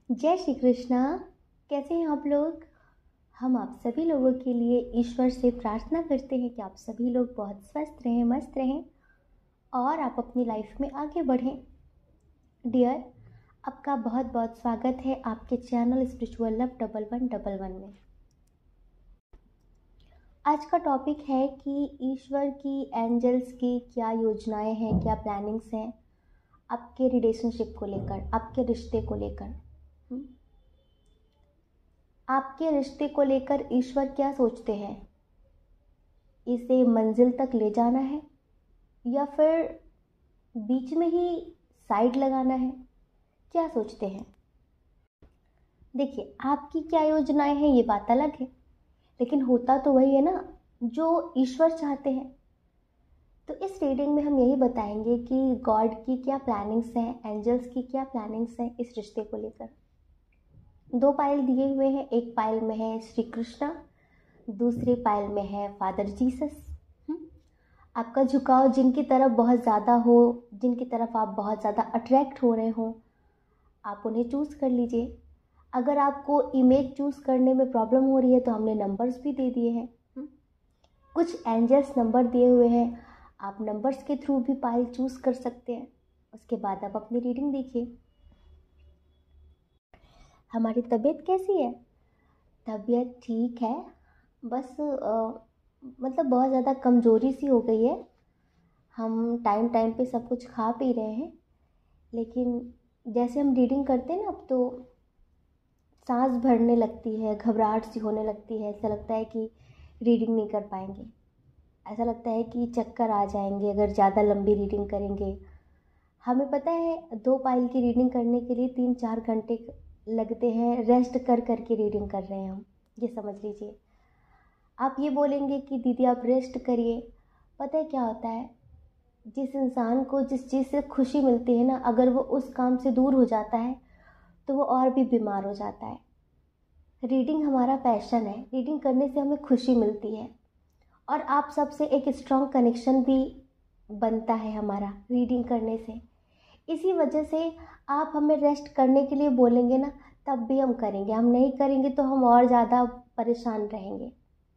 जय श्री कृष्णा। कैसे हैं आप लोग? हम आप सभी लोगों के लिए ईश्वर से प्रार्थना करते हैं कि आप सभी लोग बहुत स्वस्थ रहें, मस्त रहें और आप अपनी लाइफ में आगे बढ़ें। डियर, आपका बहुत बहुत स्वागत है आपके चैनल स्पिरिचुअल लव 1111 में। आज का टॉपिक है कि ईश्वर की, एंजल्स की क्या योजनाएं हैं, क्या प्लानिंग्स हैं आपके रिलेशनशिप को लेकर, आपके रिश्ते को लेकर। आपके रिश्ते को लेकर ईश्वर क्या सोचते हैं? इसे मंजिल तक ले जाना है या फिर बीच में ही साइड लगाना है? क्या सोचते हैं? देखिए, आपकी क्या योजनाएं हैं ये बात अलग है, लेकिन होता तो वही है ना जो ईश्वर चाहते हैं। तो इस रीडिंग में हम यही बताएंगे कि गॉड की क्या प्लानिंग्स हैं, एंजल्स की क्या प्लानिंग्स हैं इस रिश्ते को लेकर। 2 पाइल दिए हुए हैं। एक पाइल में है श्री कृष्णा, दूसरे पाइल में है फादर जीसस। आपका झुकाव जिनकी तरफ बहुत ज़्यादा हो, जिनकी तरफ आप बहुत ज़्यादा अट्रैक्ट हो रहे हो, आप उन्हें चूज़ कर लीजिए। अगर आपको इमेज चूज़ करने में प्रॉब्लम हो रही है तो हमने नंबर्स भी दे दिए हैं। कुछ एंजल्स नंबर दिए हुए हैं, आप नंबर्स के थ्रू भी पाइल चूज़ कर सकते हैं। उसके बाद आप अपनी रीडिंग देखिए। हमारी तबीयत कैसी है? तबीयत ठीक है, बस मतलब बहुत ज़्यादा कमज़ोरी सी हो गई है। हम टाइम टाइम पे सब कुछ खा पी रहे हैं, लेकिन जैसे हम रीडिंग करते हैं ना, अब तो सांस भरने लगती है, घबराहट सी होने लगती है। ऐसा लगता है कि रीडिंग नहीं कर पाएंगे, ऐसा लगता है कि चक्कर आ जाएंगे अगर ज़्यादा लंबी रीडिंग करेंगे। हमें पता है 2 पाइल की रीडिंग करने के लिए 3-4 घंटे लगते हैं। रेस्ट कर कर के रीडिंग कर रहे हैं हम, ये समझ लीजिए। आप ये बोलेंगे कि दीदी आप रेस्ट करिए। पता है क्या होता है, जिस इंसान को जिस चीज़ से खुशी मिलती है ना, अगर वो उस काम से दूर हो जाता है तो वो और भी बीमार हो जाता है। रीडिंग हमारा पैशन है, रीडिंग करने से हमें खुशी मिलती है और आप सबसे एक स्ट्रॉन्ग कनेक्शन भी बनता है हमारा रीडिंग करने से। इसी वजह से आप हमें रेस्ट करने के लिए बोलेंगे ना, तब भी हम करेंगे। हम नहीं करेंगे तो हम और ज़्यादा परेशान रहेंगे।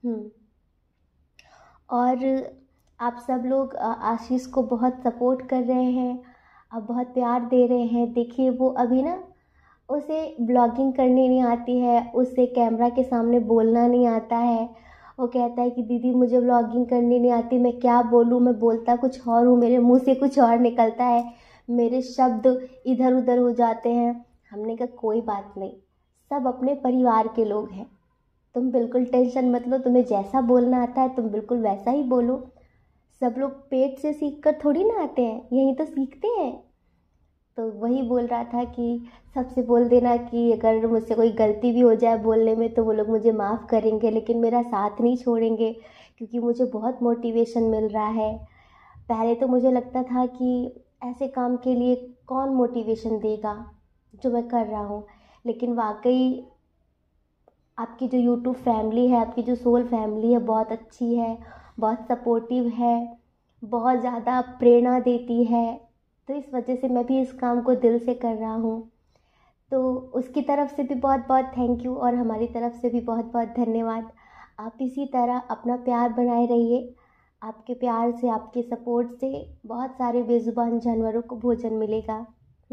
और आप सब लोग आशीष को बहुत सपोर्ट कर रहे हैं, आप बहुत प्यार दे रहे हैं। देखिए, वो अभी ना उसे ब्लॉगिंग करनी नहीं आती है, उसे कैमरा के सामने बोलना नहीं आता है। वो कहता है कि दीदी मुझे ब्लॉगिंग करनी नहीं आती, मैं क्या बोलूँ, मैं बोलता कुछ और हूँ, मेरे मुंह से कुछ और निकलता है, मेरे शब्द इधर उधर हो जाते हैं। हमने कहा कोई बात नहीं, सब अपने परिवार के लोग हैं, तुम बिल्कुल टेंशन मत लो, तुम्हें जैसा बोलना आता है तुम बिल्कुल वैसा ही बोलो। सब लोग पेट से सीख कर थोड़ी ना आते हैं, यहीं तो सीखते हैं। तो वही बोल रहा था कि सबसे बोल देना कि अगर मुझसे कोई गलती भी हो जाए बोलने में तो वो लोग मुझे माफ़ करेंगे, लेकिन मेरा साथ नहीं छोड़ेंगे, क्योंकि मुझे बहुत मोटिवेशन मिल रहा है। पहले तो मुझे लगता था कि ऐसे काम के लिए कौन मोटिवेशन देगा जो मैं कर रहा हूँ, लेकिन वाकई आपकी जो यूट्यूब फैमिली है, आपकी जो सोल फैमिली है, बहुत अच्छी है, बहुत सपोर्टिव है, बहुत ज़्यादा प्रेरणा देती है। तो इस वजह से मैं भी इस काम को दिल से कर रहा हूँ। तो उसकी तरफ से भी बहुत बहुत थैंक यू और हमारी तरफ से भी बहुत बहुत धन्यवाद। आप इसी तरह अपना प्यार बनाए रहिए। आपके प्यार से, आपके सपोर्ट से बहुत सारे बेजुबान जानवरों को भोजन मिलेगा।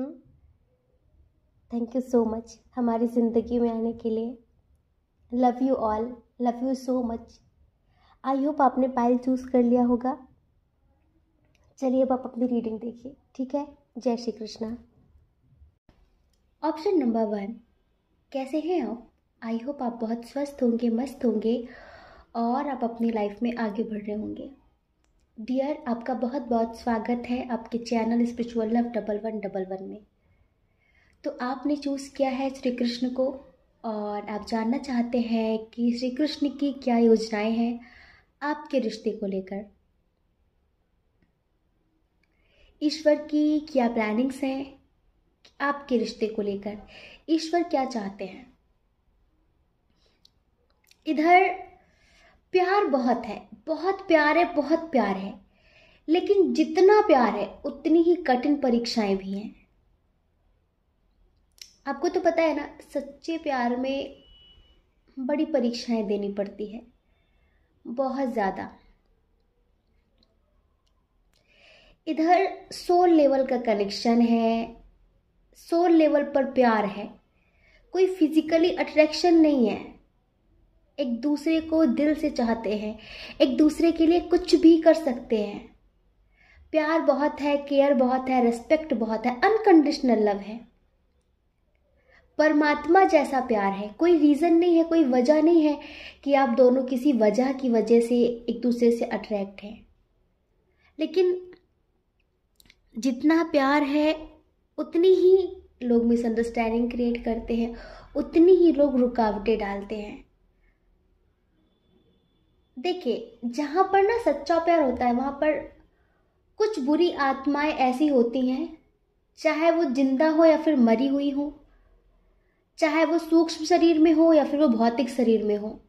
थैंक यू सो मच हमारी ज़िंदगी में आने के लिए। Love you all, love you so much. I hope आपने पाइल चूज़ कर लिया होगा। चलिए अब आप अपनी रीडिंग देखिए, ठीक है? जय श्री कृष्णा। ऑप्शन नंबर 1, कैसे हैं आप? आई होप आप बहुत स्वस्थ होंगे, मस्त होंगे और आप अपनी लाइफ में आगे बढ़ रहे होंगे। डियर, आपका बहुत बहुत स्वागत है आपके चैनल स्पिरिचुअल लव 1111 में। तो आपने चूज़ किया है श्री कृष्ण को और आप जानना चाहते हैं कि श्री कृष्ण की क्या योजनाएं हैं आपके रिश्ते को लेकर, ईश्वर की क्या प्लानिंग्स हैं आपके रिश्ते को लेकर, ईश्वर क्या चाहते हैं। इधर प्यार बहुत है, बहुत प्यार है, बहुत प्यार है, लेकिन जितना प्यार है उतनी ही कठिन परीक्षाएं भी हैं। आपको तो पता है ना, सच्चे प्यार में बड़ी परीक्षाएं देनी पड़ती है, बहुत ज़्यादा। इधर सोल लेवल का कनेक्शन है, सोल लेवल पर प्यार है, कोई फिजिकली अट्रैक्शन नहीं है। एक दूसरे को दिल से चाहते हैं, एक दूसरे के लिए कुछ भी कर सकते हैं। प्यार बहुत है, केयर बहुत है, रिस्पेक्ट बहुत है, अनकंडीशनल लव है, परमात्मा जैसा प्यार है। कोई रीज़न नहीं है, कोई वजह नहीं है कि आप दोनों किसी वजह की वजह से एक दूसरे से अट्रैक्ट हैं। लेकिन जितना प्यार है उतनी ही लोग मिसअंडरस्टैंडिंग क्रिएट करते हैं, उतनी ही लोग रुकावटें डालते हैं। देखिए, जहाँ पर ना सच्चा प्यार होता है वहाँ पर कुछ बुरी आत्माएं ऐसी होती हैं, चाहे वो जिंदा हो या फिर मरी हुई हो, चाहे वो सूक्ष्म शरीर में हो या फिर वो भौतिक शरीर में हो।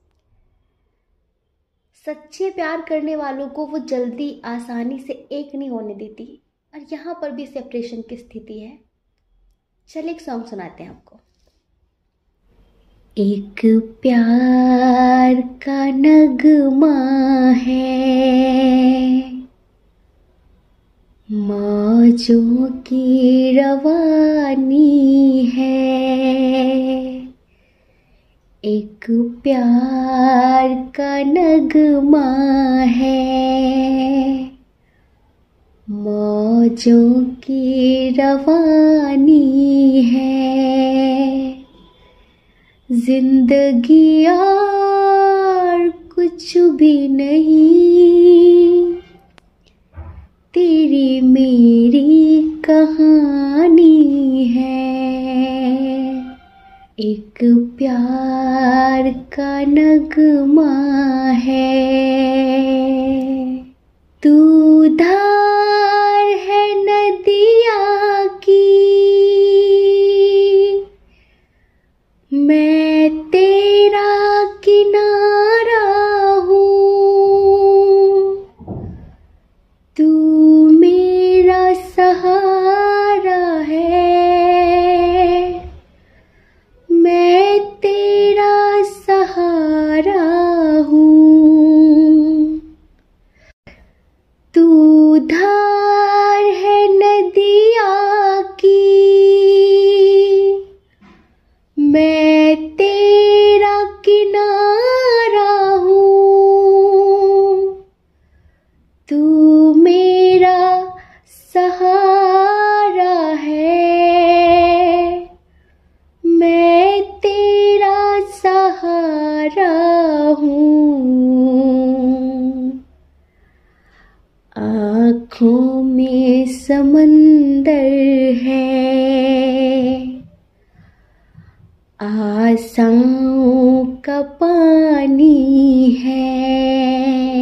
सच्चे प्यार करने वालों को वो जल्दी आसानी से एक नहीं होने देती, और यहाँ पर भी सेपरेशन की स्थिति है। चलिए एक सॉन्ग सुनाते हैं आपको। एक प्यार का नगमा है, मौजों की रवानी है। एक प्यार का नगमा है, मौजों की रवानी है। जिंदगी और कुछ भी नहीं, तेरी मेरी कहानी है। एक प्यार का नगमा है। तू धार है नदिया की, मैं तेरा किनारा हूँ। तू मेरा सहारा है, मैं तेरा सहारा हूँ। तू धार है नदिया की, मैं तेरा किनारा हूँ। तू मेरा सहारा है, मैं तेरा सहारा हूँ। आँखों में समंदर है, आशाओं का पानी है।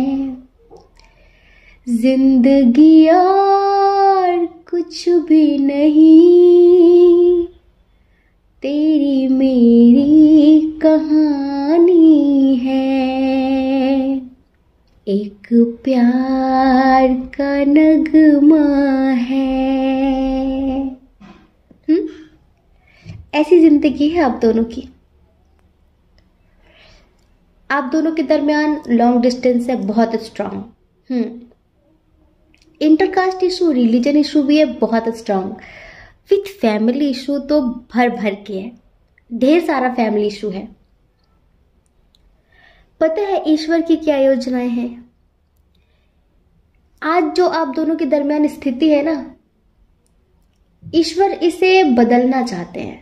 जिंदगी और कुछ भी नहीं, तेरी मेरी कहानी है। एक प्यार का नगमा है। ऐसी जिंदगी है आप दोनों की। आप दोनों के दरमियान लॉन्ग डिस्टेंस है, बहुत strong. Intercaste issue, religion issue भी है बहुत स्ट्रांग। विथ फैमिली इशू तो भर भर के है, ढेर सारा फैमिली इशू है। पता है ईश्वर की क्या योजनाएं हैं? आज जो आप दोनों के दरमियान स्थिति है ना, ईश्वर इसे बदलना चाहते हैं।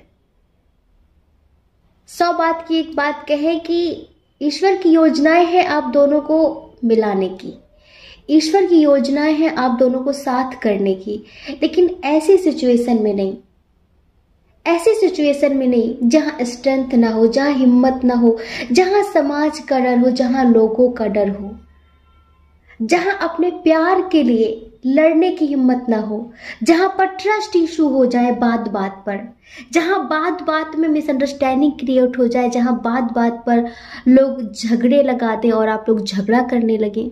100 बात की एक बात कहें कि ईश्वर की योजनाएं हैं आप दोनों को मिलाने की, ईश्वर की योजनाएं हैं आप दोनों को साथ करने की। लेकिन ऐसी सिचुएशन में नहीं, ऐसी सिचुएशन में नहीं जहां स्ट्रेंथ ना हो, जहां हिम्मत ना हो, जहां समाज का डर हो, जहां लोगों का डर हो, जहां अपने प्यार के लिए लड़ने की हिम्मत ना हो, जहां पर ट्रस्ट इशू हो जाए बात बात पर, जहां बात बात में मिसअंडरस्टैंडिंग क्रिएट हो जाए, जहां बात बात पर लोग झगड़े लगा दें और आप लोग झगड़ा करने लगे।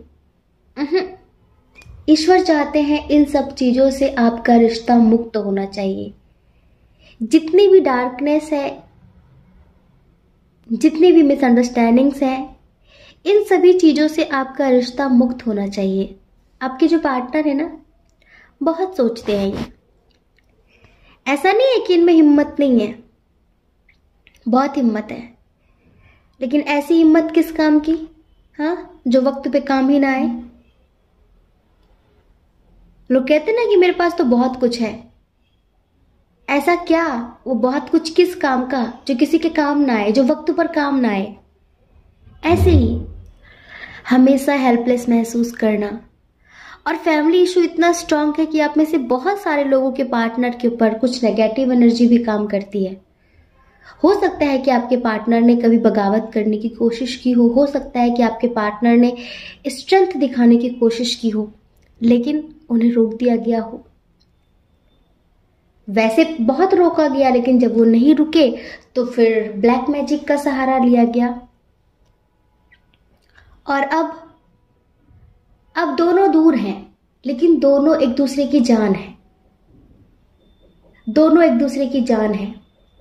ईश्वर चाहते हैं इन सब चीजों से आपका रिश्ता मुक्त होना चाहिए। जितनी भी डार्कनेस है, जितनी भी मिसअंडरस्टैंडिंग्स है, इन सभी चीज़ों से आपका रिश्ता मुक्त होना चाहिए। आपके जो पार्टनर है ना, बहुत सोचते हैं ये। ऐसा नहीं है कि इनमें हिम्मत नहीं है, बहुत हिम्मत है, लेकिन ऐसी हिम्मत किस काम की, हाँ, जो वक्त पे काम ही ना आए। लोग कहते ना कि मेरे पास तो बहुत कुछ है, ऐसा क्या, वो बहुत कुछ किस काम का जो किसी के काम ना आए, जो वक्त पर काम ना आए। ऐसे ही हमेशा हेल्पलेस महसूस करना। और फैमिली इशू इतना स्ट्रांग है कि आप में से बहुत सारे लोगों के पार्टनर के ऊपर कुछ नेगेटिव एनर्जी भी काम करती है। हो सकता है कि आपके पार्टनर ने कभी बगावत करने की कोशिश की हो सकता है कि आपके पार्टनर ने स्ट्रेंथ दिखाने की कोशिश की हो, लेकिन उन्हें रोक दिया गया हो। वैसे बहुत रोका गया, लेकिन जब वो नहीं रुके तो फिर ब्लैक मैजिक का सहारा लिया गया। और अब दोनों दूर हैं, लेकिन दोनों एक दूसरे की जान है, दोनों एक दूसरे की जान है।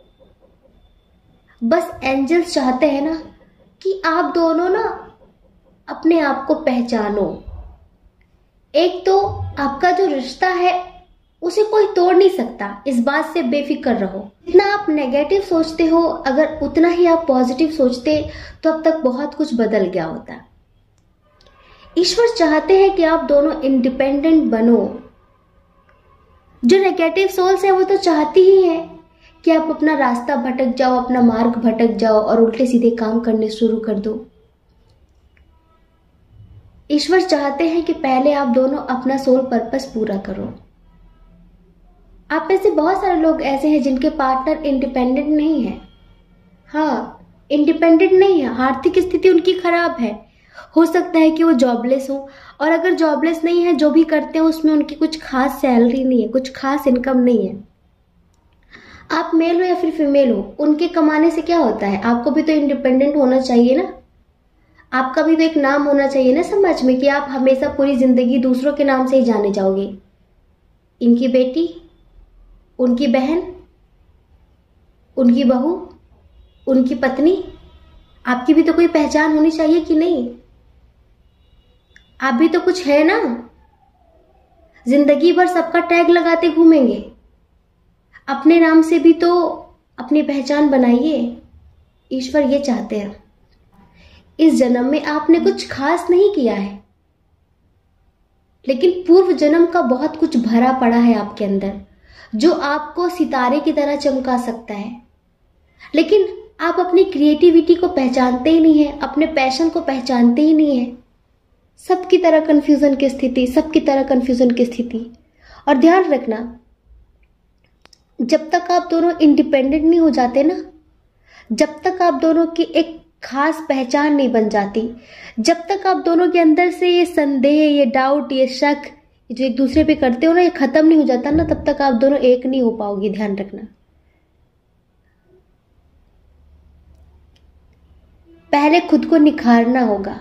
बस एंजल्स चाहते हैं ना कि आप दोनों ना अपने आप को पहचानो। एक तो आपका जो रिश्ता है उसे कोई तोड़ नहीं सकता, इस बात से बेफिक्र रहो। जितना आप नेगेटिव सोचते हो, अगर उतना ही आप पॉजिटिव सोचते तो अब तक बहुत कुछ बदल गया होता। ईश्वर चाहते हैं कि आप दोनों इंडिपेंडेंट बनो। जो नेगेटिव सोल्स है वो तो चाहती ही है कि आप अपना रास्ता भटक जाओ, अपना मार्ग भटक जाओ और उल्टे सीधे काम करने शुरू कर दो। ईश्वर चाहते हैं कि पहले आप दोनों अपना सोल पर्पस पूरा करो। आप में से बहुत सारे लोग ऐसे हैं जिनके पार्टनर इंडिपेंडेंट नहीं है। हाँ, इंडिपेंडेंट नहीं है, आर्थिक स्थिति उनकी खराब है। हो सकता है कि वो जॉबलेस हो, और अगर जॉबलेस नहीं है, जो भी करते हैं उसमें उनकी कुछ खास सैलरी नहीं है, कुछ खास इनकम नहीं है। आप मेल हो या फिर फीमेल हो, उनके कमाने से क्या होता है? आपको भी तो इंडिपेंडेंट होना चाहिए ना। आपका भी तो एक नाम होना चाहिए ना समाज में, कि आप हमेशा पूरी जिंदगी दूसरों के नाम से ही जाने जाओगे। इनकी बेटी, उनकी बहन, उनकी बहू, उनकी पत्नी, आपकी भी तो कोई पहचान होनी चाहिए कि नहीं? आप भी तो कुछ है ना। जिंदगी भर सबका टैग लगाते घूमेंगे, अपने नाम से भी तो अपनी पहचान बनाइए। ईश्वर ये चाहते हैं। इस जन्म में आपने कुछ खास नहीं किया है, लेकिन पूर्व जन्म का बहुत कुछ भरा पड़ा है आपके अंदर, जो आपको सितारे की तरह चमका सकता है। लेकिन आप अपनी क्रिएटिविटी को पहचानते ही नहीं है, अपने पैशन को पहचानते ही नहीं है। सबकी तरह कंफ्यूजन की स्थिति, सबकी तरह कंफ्यूजन की स्थिति। और ध्यान रखना, जब तक आप दोनों इंडिपेंडेंट नहीं हो जाते ना, जब तक आप दोनों की एक खास पहचान नहीं बन जाती, जब तक आप दोनों के अंदर से ये संदेह, ये डाउट, ये शक जो एक दूसरे पे करते हो ना, ये खत्म नहीं हो जाता ना, तब तक आप दोनों एक नहीं हो पाओगे। ध्यान रखना। पहले खुद को निखारना होगा।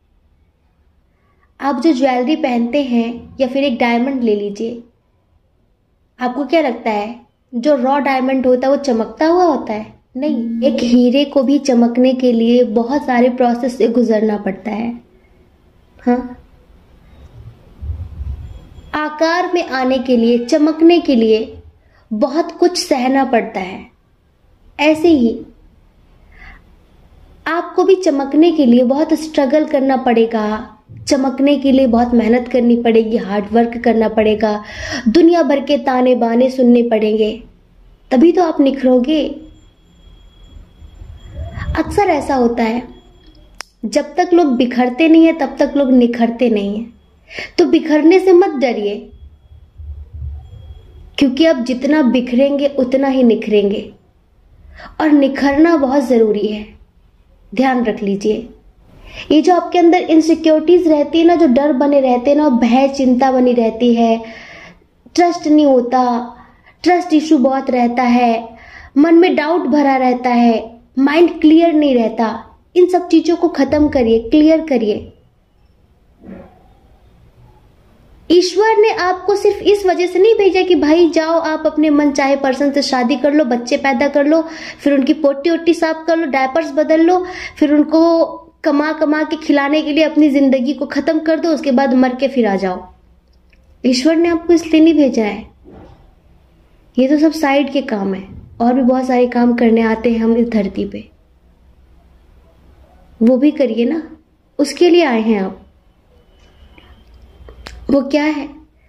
आप जो ज्वेलरी पहनते हैं या फिर एक डायमंड ले लीजिए, आपको क्या लगता है जो रॉ डायमंड होता है वो चमकता हुआ होता है? नहीं, एक हीरे को भी चमकने के लिए बहुत सारे प्रोसेस से गुजरना पड़ता है। हाँ, आकार में आने के लिए, चमकने के लिए बहुत कुछ सहना पड़ता है। ऐसे ही आपको भी चमकने के लिए बहुत स्ट्रगल करना पड़ेगा, चमकने के लिए बहुत मेहनत करनी पड़ेगी, हार्ड वर्क करना पड़ेगा, दुनिया भर के ताने बाने सुनने पड़ेंगे, तभी तो आप निखरोगे। अक्सर ऐसा होता है, जब तक लोग बिखरते नहीं है तब तक लोग निखरते नहीं है। तो बिखरने से मत डरिए, क्योंकि अब जितना बिखरेंगे उतना ही निखरेंगे, और निखरना बहुत जरूरी है। ध्यान रख लीजिए, ये जो आपके अंदर इनसिक्योरिटीज रहती है ना, जो डर बने रहते हैं ना, भय चिंता बनी रहती है, ट्रस्ट नहीं होता, ट्रस्ट इशू बहुत रहता है, मन में डाउट भरा रहता है, माइंड क्लियर नहीं रहता, इन सब चीजों को खत्म करिए, क्लियर करिए। ईश्वर ने आपको सिर्फ इस वजह से नहीं भेजा कि भाई जाओ आप अपने मन चाहे पर्सन से शादी कर लो, बच्चे पैदा कर लो, फिर उनकी पोटी ओटी साफ कर लो, डायपर्स बदल लो, फिर उनको कमा कमा के खिलाने के लिए अपनी जिंदगी को खत्म कर दो, उसके बाद मर के फिर आ जाओ। ईश्वर ने आपको इसलिए नहीं भेजा है। ये तो सब साइड के काम है, और भी बहुत सारे काम करने आते हैं हम इस धरती पे, वो भी करिए ना, उसके लिए आए हैं आप। वो क्या है,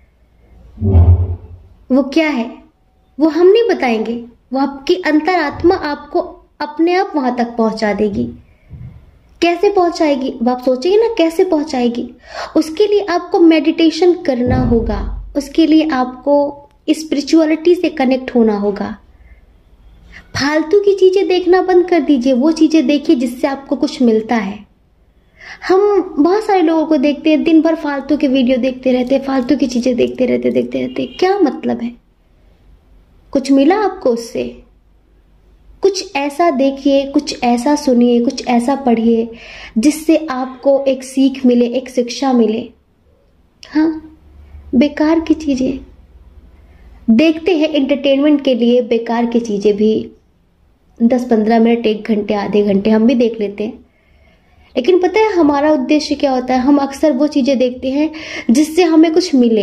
वो क्या है वो हम नहीं बताएंगे, वो आपकी अंतरात्मा आपको अपने आप वहां तक पहुंचा देगी। कैसे पहुंचाएगी वो आप सोचेंगे ना, कैसे पहुंचाएगी? उसके लिए आपको मेडिटेशन करना होगा, उसके लिए आपको स्पिरिचुअलिटी से कनेक्ट होना होगा। फालतू की चीजें देखना बंद कर दीजिए, वो चीजें देखिए जिससे आपको कुछ मिलता है। हम बहुत सारे लोगों को देखते हैं, दिन भर फालतू के वीडियो देखते रहते, फालतू की चीजें देखते रहते, क्या मतलब है? कुछ मिला आपको उससे? कुछ ऐसा देखिए, कुछ ऐसा सुनिए, कुछ ऐसा पढ़िए जिससे आपको एक सीख मिले, एक शिक्षा मिले। हाँ, बेकार की चीजें देखते हैं एंटरटेनमेंट के लिए, बेकार की चीजें भी 10-15 मिनट, 1 घंटे, आधे घंटे हम भी देख लेते हैं। लेकिन पता है हमारा उद्देश्य क्या होता है? हम अक्सर वो चीजें देखते हैं जिससे हमें कुछ मिले।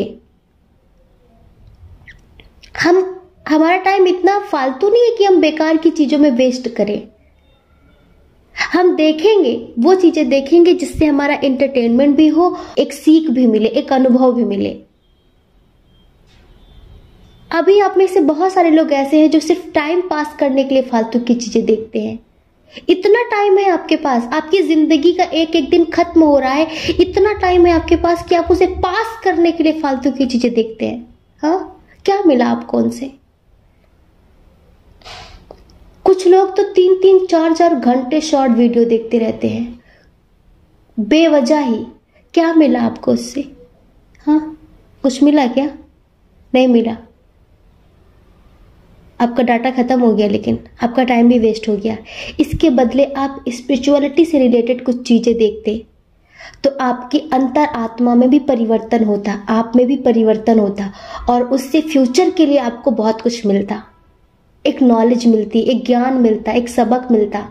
हमारा टाइम इतना फालतू नहीं है कि हम बेकार की चीजों में वेस्ट करें। हम देखेंगे, वो चीजें देखेंगे जिससे हमारा एंटरटेनमेंट भी हो, एक सीख भी मिले, एक अनुभव भी मिले। अभी आप में से बहुत सारे लोग ऐसे हैं जो सिर्फ टाइम पास करने के लिए फालतू की चीजें देखते हैं। इतना टाइम है आपके पास, आपकी जिंदगी का एक एक दिन खत्म हो रहा है, इतना टाइम है आपके पास कि आप उसे पास करने के लिए फालतू की चीजें देखते हैं। हाँ, क्या मिला आपको उनसे? कुछ लोग तो 3-3, 4-4 घंटे शॉर्ट वीडियो देखते रहते हैं बेवजह ही। क्या मिला आपको उससे? हाँ, कुछ मिला क्या? नहीं मिला। आपका डाटा खत्म हो गया, लेकिन आपका टाइम भी वेस्ट हो गया। इसके बदले आप स्पिरिचुअलिटी से रिलेटेड कुछ चीजें देखते तो आपकी अंतर आत्मा में भी परिवर्तन होता, आप में भी परिवर्तन होता, और उससे फ्यूचर के लिए आपको बहुत कुछ मिलता, एक नॉलेज मिलती, एक ज्ञान मिलता, एक सबक मिलता।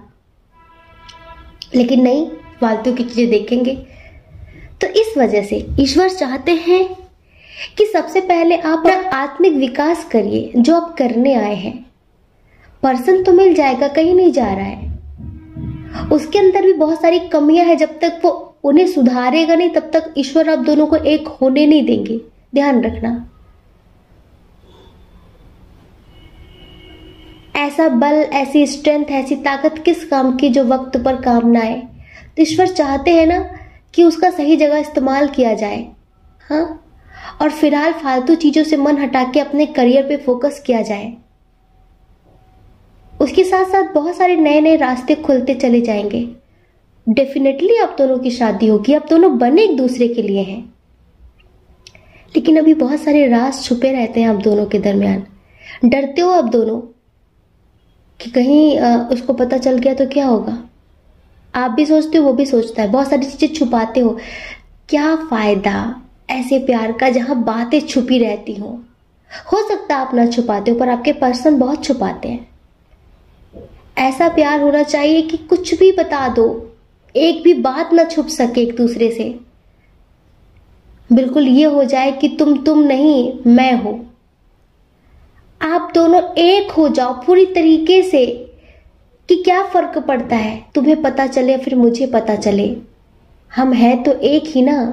लेकिन नहीं, फालतू की चीजें देखेंगे। तो इस वजह से ईश्वर चाहते हैं कि सबसे पहले आप आत्मिक विकास करिए, जो आप करने आए हैं। पर्सन तो मिल जाएगा, कहीं नहीं जा रहा है। उसके अंदर भी बहुत सारी कमियां हैं, जब तक वो उन्हें सुधारेगा नहीं तब तक ईश्वर आप दोनों को एक होने नहीं देंगे। ध्यान रखना। ऐसा बल, ऐसी स्ट्रेंथ, ऐसी ताकत किस काम की जो वक्त पर काम ना आए। तो ईश्वर चाहते हैं ना कि उसका सही जगह इस्तेमाल किया जाए। हाँ, और फिलहाल फालतू चीजों से मन हटा के अपने करियर पे फोकस किया जाए। उसके साथ साथ बहुत सारे नए नए रास्ते खुलते चले जाएंगे। डेफिनेटली आप दोनों की शादी होगी, आप दोनों बने एक दूसरे के लिए हैं, लेकिन अभी बहुत सारे राज छुपे रहते हैं आप दोनों के दरमियान। डरते हो आप दोनों कि कहीं उसको पता चल गया तो क्या होगा। आप भी सोचते हो, वो भी सोचता है, बहुत सारी चीजें छुपाते हो। क्या फायदा ऐसे प्यार का जहां बातें छुपी रहती हो सकता है आप ना छुपाते हो, पर आपके पर्सन बहुत छुपाते हैं। ऐसा प्यार होना चाहिए कि कुछ भी बता दो, एक भी बात ना छुप सके एक दूसरे से। बिल्कुल ये हो जाए कि तुम नहीं, मैं हूं। आप दोनों एक हो जाओ पूरी तरीके से कि क्या फर्क पड़ता है, तुम्हें पता चले फिर मुझे पता चले, हम हैं तो एक ही ना।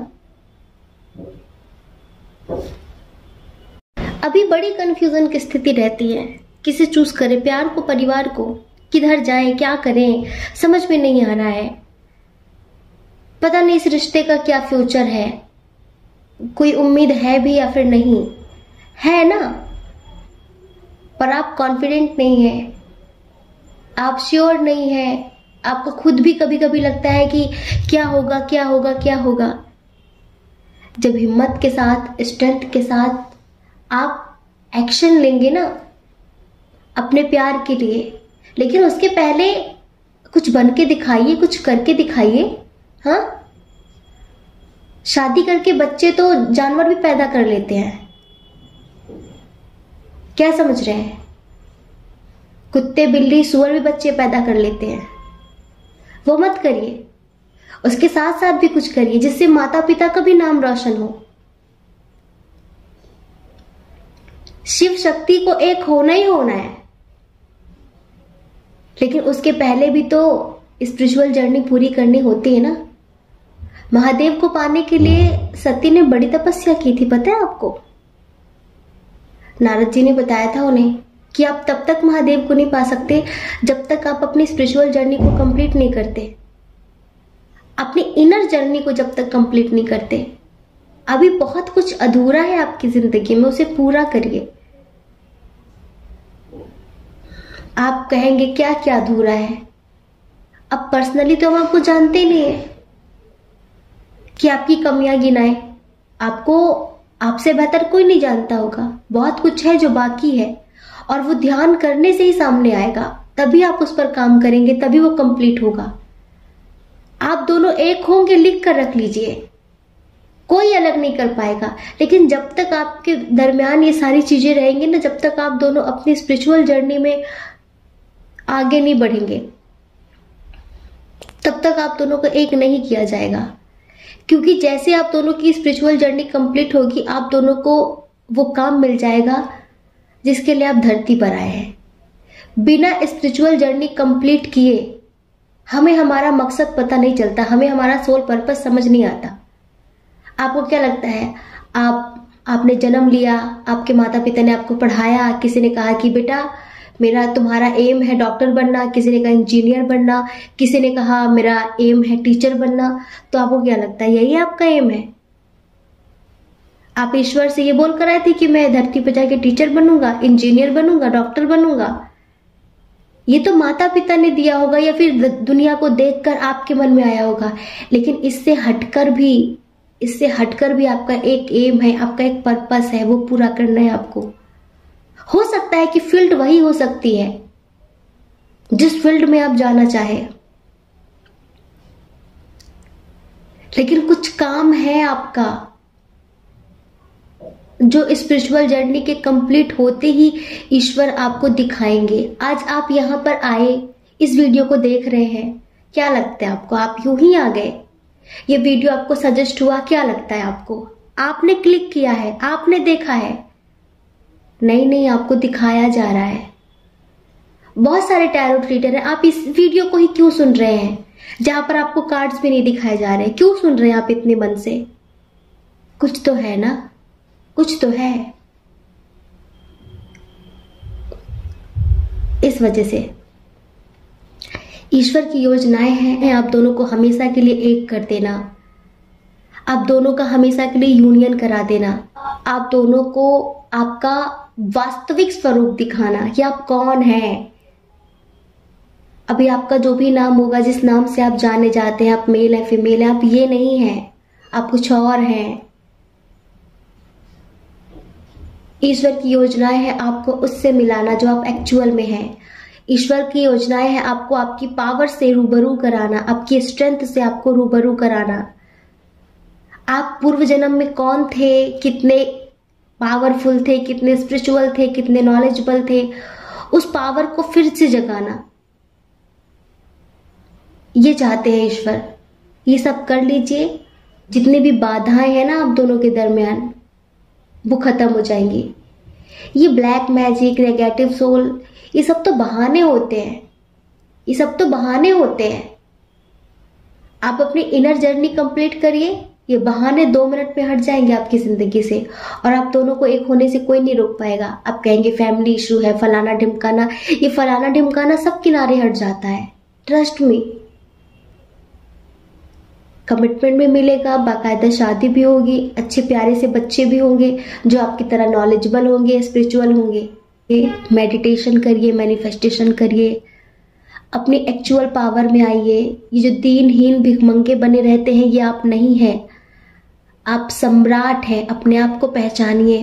अभी बड़ी कंफ्यूजन की स्थिति रहती है, किसे चूज करें, प्यार को, परिवार को, किधर जाएं, क्या करें, समझ में नहीं आ रहा है। पता नहीं इस रिश्ते का क्या फ्यूचर है, कोई उम्मीद है भी या फिर नहीं है ना, पर आप कॉन्फिडेंट नहीं है, आप श्योर नहीं है। आपको खुद भी कभी कभी लगता है कि क्या होगा, क्या होगा, क्या होगा। जब हिम्मत के साथ, स्ट्रेंथ के साथ आप एक्शन लेंगे ना अपने प्यार के लिए, लेकिन उसके पहले कुछ बन के दिखाइए, कुछ करके दिखाइए। हाँ, शादी करके बच्चे तो जानवर भी पैदा कर लेते हैं। क्या समझ रहे हैं? कुत्ते बिल्ली सूअर भी बच्चे पैदा कर लेते हैं। वो मत करिए, उसके साथ साथ भी कुछ करिए जिससे माता पिता का भी नाम रोशन हो। शिव शक्ति को एक होना ही होना है, लेकिन उसके पहले भी तो स्पिरिचुअल जर्नी पूरी करनी होती है ना। महादेव को पाने के लिए सती ने बड़ी तपस्या की थी, पता है आपको? नारद जी ने बताया था उन्हें कि आप तब तक महादेव को नहीं पा सकते जब तक आप अपनी स्पिरिचुअल जर्नी को कंप्लीट नहीं करते, अपनी इनर जर्नी को जब तक कंप्लीट नहीं करते। अभी बहुत कुछ अधूरा है आपकी जिंदगी में, उसे पूरा करिए। आप कहेंगे क्या क्या अधूरा है? अब पर्सनली तो हम आपको जानते नहीं है कि आपकी कमियां गिनाए। आपको आपसे बेहतर कोई नहीं जानता होगा। बहुत कुछ है जो बाकी है और वो ध्यान करने से ही सामने आएगा, तभी आप उस पर काम करेंगे, तभी वो कंप्लीट होगा। आप दोनों एक होंगे, लिख कर रख लीजिए, कोई अलग नहीं कर पाएगा। लेकिन जब तक आपके दरमियान ये सारी चीजें रहेंगी ना, जब तक आप दोनों अपनी स्पिरिचुअल जर्नी में आगे नहीं बढ़ेंगे, तब तक आप दोनों को एक नहीं किया जाएगा। क्योंकि जैसे आप दोनों की स्पिरिचुअल जर्नी कंप्लीट होगी, आप दोनों को वो काम मिल जाएगा जिसके लिए आप धरती पर आए हैं। बिना स्पिरिचुअल जर्नी कंप्लीट किए हमें हमारा मकसद पता नहीं चलता, हमें हमारा सोल पर्पस समझ नहीं आता। आपको क्या लगता है, आपने जन्म लिया, आपके माता पिता ने आपको पढ़ाया, किसी ने कहा कि बेटा मेरा तुम्हारा एम है डॉक्टर बनना, किसी ने कहा इंजीनियर बनना, किसी ने कहा मेरा एम है टीचर बनना, तो आपको क्या लगता है यही आपका एम है? आप ईश्वर से ये बोल कर आए थे कि मैं धरती पर जाके टीचर बनूंगा, इंजीनियर बनूंगा, डॉक्टर बनूंगा। ये तो माता पिता ने दिया होगा या फिर दुनिया को देखकर आपके मन में आया होगा। लेकिन इससे हटकर भी आपका एक एम है, आपका एक पर्पस है, वो पूरा करना है आपको। हो सकता है कि फील्ड वही हो सकती है जिस फील्ड में आप जाना चाहे, लेकिन कुछ काम है आपका जो स्पिरिचुअल जर्नी के कंप्लीट होते ही ईश्वर आपको दिखाएंगे। आज आप यहां पर आए, इस वीडियो को देख रहे हैं, क्या लगता है आपको? आप यूं ही आ गए? ये वीडियो आपको सजेस्ट हुआ, क्या लगता है आपको? आपने क्लिक किया है, आपने देखा है? नहीं, आपको दिखाया जा रहा है। बहुत सारे टैरोट रीडर हैं, आप इस वीडियो को ही क्यों सुन रहे हैं जहां पर आपको कार्ड्स भी नहीं दिखाए जा रहे? क्यों सुन रहे हैं आप इतने मन से? कुछ तो है ना, कुछ तो है। इस वजह से ईश्वर की योजनाएं हैं आप दोनों को हमेशा के लिए एक कर देना, आप दोनों का हमेशा के लिए यूनियन करा देना, आप दोनों को आपका वास्तविक स्वरूप दिखाना कि आप कौन हैं। अभी आपका जो भी नाम होगा, जिस नाम से आप जाने जाते हैं, आप मेल है फीमेल है, आप ये नहीं हैं, आप कुछ और हैं। ईश्वर की योजनाएं है आपको उससे मिलाना जो आप एक्चुअल में हैं। ईश्वर की योजनाएं है आपको आपकी पावर से रूबरू कराना, आपकी स्ट्रेंथ से आपको रूबरू कराना। आप पूर्व जन्म में कौन थे, कितने पावरफुल थे, कितने स्पिरिचुअल थे, कितने नॉलेजेबल थे, उस पावर को फिर से जगाना, ये चाहते हैं ईश्वर। ये सब कर लीजिए, जितनी भी बाधाएं हैं ना आप दोनों के दरमियान, वो खत्म हो जाएंगी। ये ब्लैक मैजिक, नेगेटिव सोल, ये सब तो बहाने होते हैं, ये सब तो बहाने होते हैं। आप अपनी इनर जर्नी कंप्लीट करिए, ये बहाने 2 मिनट में हट जाएंगे आपकी जिंदगी से, और आप दोनों को एक होने से कोई नहीं रोक पाएगा। आप कहेंगे फैमिली इशू है, फलाना ढिमकाना, ये फलाना ढिमकाना सब किनारे हट जाता है। ट्रस्ट मी, कमिटमेंट भी मिलेगा, बाकायदा शादी भी होगी, अच्छे प्यारे से बच्चे भी होंगे जो आपकी तरह नॉलेजेबल होंगे, स्पिरिचुअल होंगे। मेडिटेशन करिए, मैनिफेस्टेशन करिए, अपनी एक्चुअल पावर में आइए। ये जो दीनहीन भिखमंगे बने रहते हैं, ये आप नहीं हैं, आप सम्राट हैं। अपने आप को पहचानिए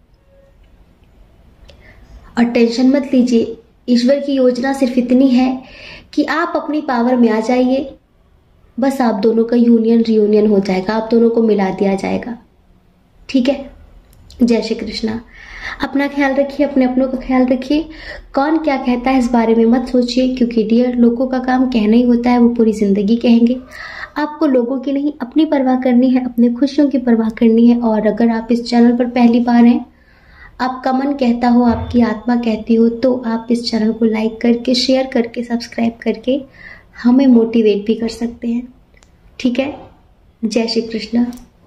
और टेंशन मत लीजिए। ईश्वर की योजना सिर्फ इतनी है कि आप अपनी पावर में आ जाइए, बस आप दोनों का यूनियन रियूनियन हो जाएगा, आप दोनों को मिला दिया जाएगा। ठीक है। जय श्री कृष्णा। अपना ख्याल रखिए, अपने अपनों का ख्याल रखिए। कौन क्या कहता है इस बारे में मत सोचिए, क्योंकि डियर, लोगों का काम कहना ही होता है, वो पूरी जिंदगी कहेंगे। आपको लोगों की नहीं, अपनी परवाह करनी है, अपने खुशियों की परवाह करनी है। और अगर आप इस चैनल पर पहली बार हैं, आपका मन कहता हो, आपकी आत्मा कहती हो, तो आप इस चैनल को लाइक करके, शेयर करके, सब्सक्राइब करके हमें मोटिवेट भी कर सकते हैं। ठीक है। जय श्री कृष्ण।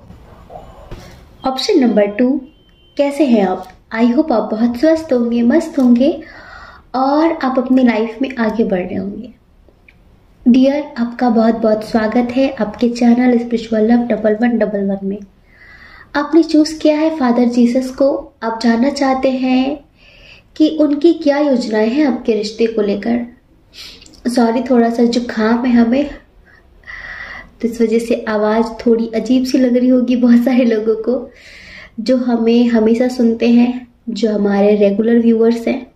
ऑप्शन नंबर 2, कैसे हैं आप? आई होप आप बहुत स्वस्थ होंगे, मस्त होंगे और आप अपनी लाइफ में आगे बढ़ रहे होंगे। डियर, आपका बहुत बहुत स्वागत है आपके चैनल स्पिरिचुअल लव 1111 में। आपने चूज किया है फादर जीसस को। आप जानना चाहते हैं कि उनकी क्या योजनाएं हैं आपके रिश्ते को लेकर। सॉरी, थोड़ा सा जुकाम है हमें, तो इस वजह से आवाज थोड़ी अजीब सी लग रही होगी बहुत सारे लोगों को जो हमें हमेशा सुनते हैं, जो हमारे रेगुलर व्यूअर्स हैं।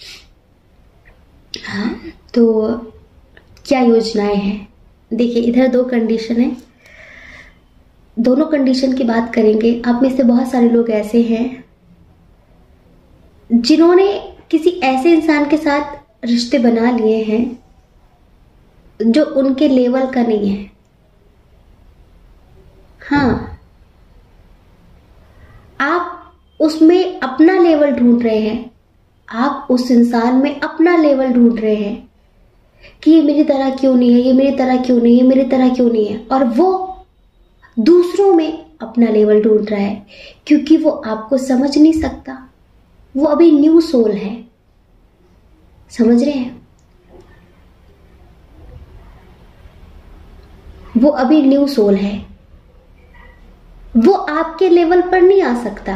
हाँ, तो क्या योजनाएं हैं? देखिए, इधर 2 कंडीशन है, दोनों कंडीशन की बात करेंगे। आप में से बहुत सारे लोग ऐसे हैं जिन्होंने किसी ऐसे इंसान के साथ रिश्ते बना लिए हैं जो उनके लेवल का नहीं है। हाँ, आप उसमें अपना लेवल ढूंढ रहे हैं, आप उस इंसान में अपना लेवल ढूंढ रहे हैं कि ये मेरी तरह क्यों नहीं है, ये मेरी तरह क्यों नहीं है, मेरी तरह क्यों नहीं है। और वो दूसरों में अपना लेवल ढूंढ रहा है क्योंकि वो आपको समझ नहीं सकता। वो अभी न्यू सोल है, समझ रहे हैं? वो अभी न्यू सोल है, वो आपके लेवल पर नहीं आ सकता,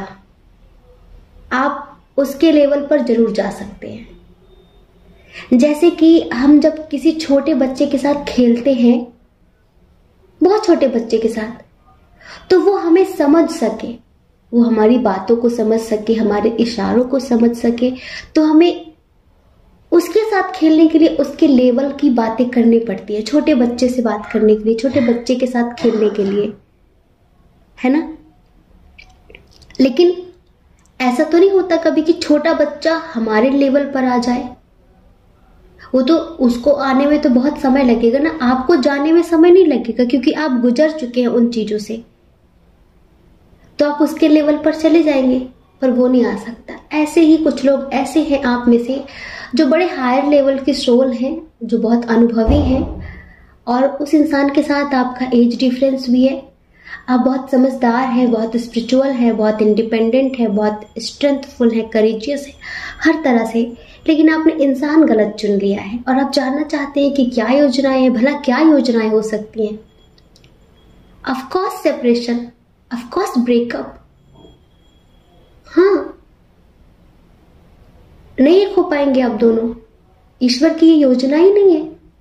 आप उसके लेवल पर जरूर जा सकते हैं। जैसे कि हम जब किसी छोटे बच्चे के साथ खेलते हैं, बहुत छोटे बच्चे के साथ, तो वो हमें समझ सके, वो हमारी बातों को समझ सके, हमारे इशारों को समझ सके, तो हमें उसके साथ खेलने के लिए उसके लेवल की बातें करनी पड़ती है। छोटे बच्चे से बात करने के लिए, छोटे बच्चे के साथ खेलने के लिए, है ना? लेकिन ऐसा तो नहीं होता कभी कि छोटा बच्चा हमारे लेवल पर आ जाए। वो तो, उसको आने में तो बहुत समय लगेगा ना, आपको जाने में समय नहीं लगेगा क्योंकि आप गुजर चुके हैं उन चीजों से, तो आप उसके लेवल पर चले जाएंगे, पर वो नहीं आ सकता। ऐसे ही कुछ लोग ऐसे हैं आप में से जो बड़े हायर लेवल के सोल हैं, जो बहुत अनुभवी हैं, और उस इंसान के साथ आपका एज डिफरेंस भी है। आप बहुत समझदार हैं, बहुत स्पिरिचुअल हैं, बहुत इंडिपेंडेंट हैं, बहुत स्ट्रेंथफुल हैं, करेजियस हैं, हर तरह से, लेकिन आपने इंसान गलत चुन लिया है। और आप जानना चाहते हैं कि क्या योजनाएं हैं, भला क्या योजनाएं हो सकती हैं? Of course separation, of course breakup. हाँ, नहीं हो पाएंगे आप दोनों, ईश्वर की ये योजना ही नहीं है।